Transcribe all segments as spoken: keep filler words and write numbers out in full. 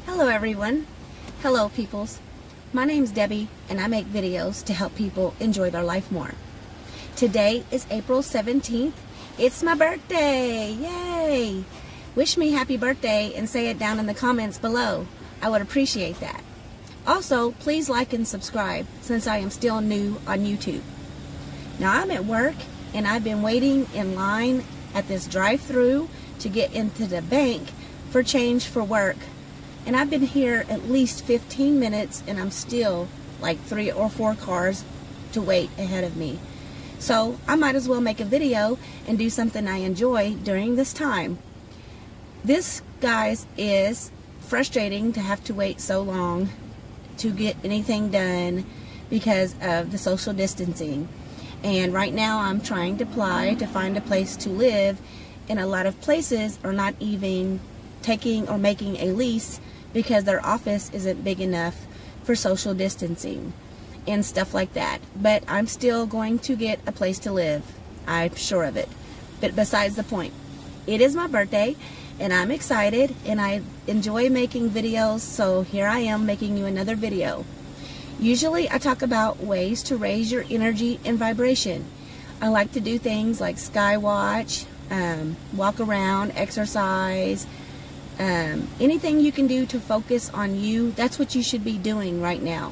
Hello everyone. Hello peoples. My name's Debbie and I make videos to help people enjoy their life more. Today is April seventeenth. It's my birthday. Yay! Wish me happy birthday and say it down in the comments below. I would appreciate that. Also, please like and subscribe since I am still new on YouTube. Now I'm at work and I've been waiting in line at this drive-thru to get into the bank for change for work. And I've been here at least fifteen minutes and I'm still like three or four cars to wait ahead of me. So I might as well make a video and do something I enjoy during this time. This, guys, is frustrating to have to wait so long to get anything done because of the social distancing. And right now I'm trying to apply to find a place to live, and a lot of places are not even taking or making a lease because their office isn't big enough for social distancing and stuff like that. But I'm still going to get a place to live. I'm sure of it. But besides the point, it is my birthday and I'm excited and I enjoy making videos, so here I am making you another video. Usually I talk about ways to raise your energy and vibration. I like to do things like sky watch, um, walk around, exercise, um, anything you can do to focus on you. That's what you should be doing right now.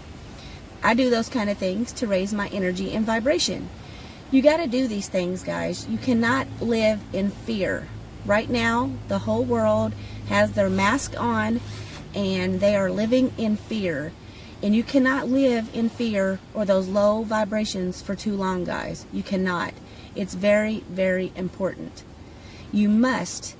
I do those kind of things to raise my energy and vibration. You got to do these things, guys. You cannot live in fear. Right now, the whole world has their mask on and they are living in fear. And you cannot live in fear or those low vibrations for too long, guys. You cannot. It's very, very important. You must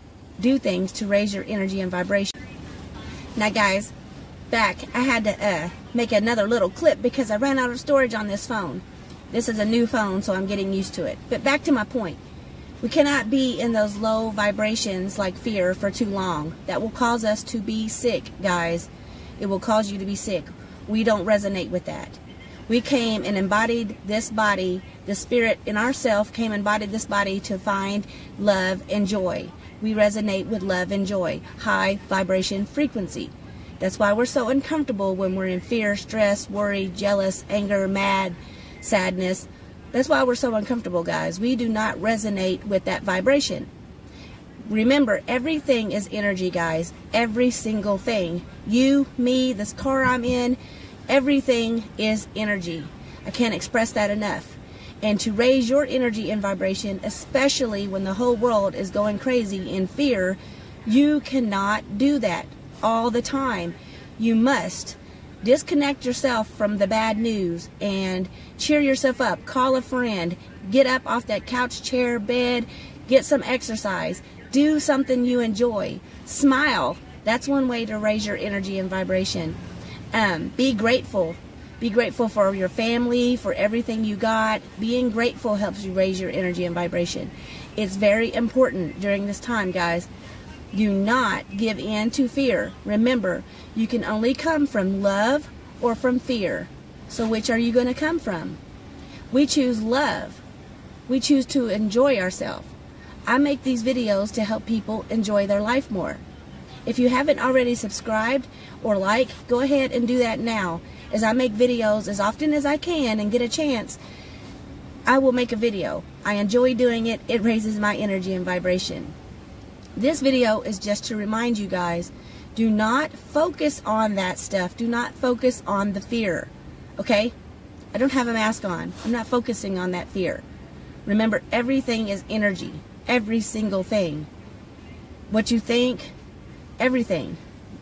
do things to raise your energy and vibration. Now, guys, back, I had to uh, make another little clip because I ran out of storage on this phone. This is a new phone, so I'm getting used to it. But back to my point. We cannot be in those low vibrations like fear for too long. That will cause us to be sick, guys. It will cause you to be sick. We don't resonate with that. We came and embodied this body. The spirit in ourself came and embodied this body to find love and joy. We resonate with love and joy. High vibration frequency. That's why we're so uncomfortable when we're in fear, stress, worry, jealous, anger, mad, sadness. That's why we're so uncomfortable, guys. We do not resonate with that vibration. Remember, everything is energy, guys. Every single thing. You, me, this car I'm in, everything is energy. I can't express that enough. And to raise your energy and vibration, especially when the whole world is going crazy in fear, you cannot do that all the time. You must disconnect yourself from the bad news and cheer yourself up. Call a friend. Get up off that couch, chair, bed. Get some exercise. Do something you enjoy. Smile. That's one way to raise your energy and vibration. Um, be grateful. Be grateful for your family, for everything you got. Being grateful helps you raise your energy and vibration. It's very important during this time, guys. Do not give in to fear. Remember, you can only come from love or from fear. So which are you going to come from? We choose love. We choose to enjoy ourselves. I make these videos to help people enjoy their life more. If you haven't already subscribed or liked, go ahead and do that now. As I make videos as often as I can and get a chance, I will make a video. I enjoy doing it. It raises my energy and vibration. This video is just to remind you guys, do not focus on that stuff. Do not focus on the fear. Okay? I don't have a mask on. I'm not focusing on that fear. Remember, everything is energy. Every single thing. What you think, everything.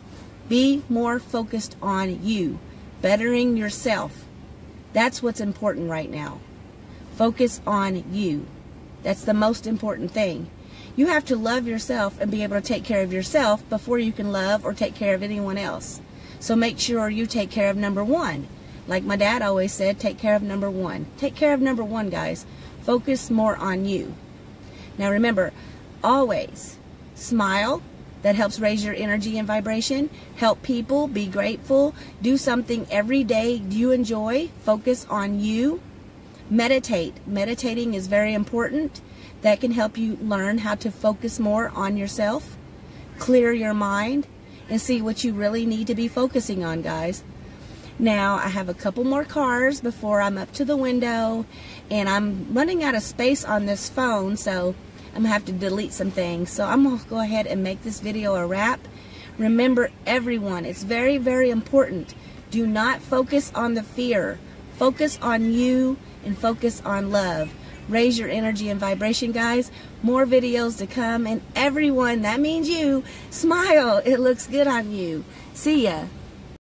Be more focused on you. Bettering yourself. That's what's important right now. Focus on you. That's the most important thing. You have to love yourself and be able to take care of yourself before you can love or take care of anyone else. So make sure you take care of number one. Like my dad always said, take care of number one. Take care of number one, guys. Focus more on you. Now remember, always smile. That helps raise your energy and vibration. Help people. Be grateful. Do something every day you enjoy. Focus on you. Meditate. Meditating is very important. That can help you learn how to focus more on yourself. Clear your mind. and see what you really need to be focusing on, guys. Now, I have a couple more cars before I'm up to the window, and I'm running out of space on this phone, so I'm going to have to delete some things. So I'm going to go ahead and make this video a wrap. Remember, everyone, it's very, very important. Do not focus on the fear. Focus on you and focus on love. Raise your energy and vibration, guys. More videos to come, and everyone, that means you, smile. It looks good on you. See ya.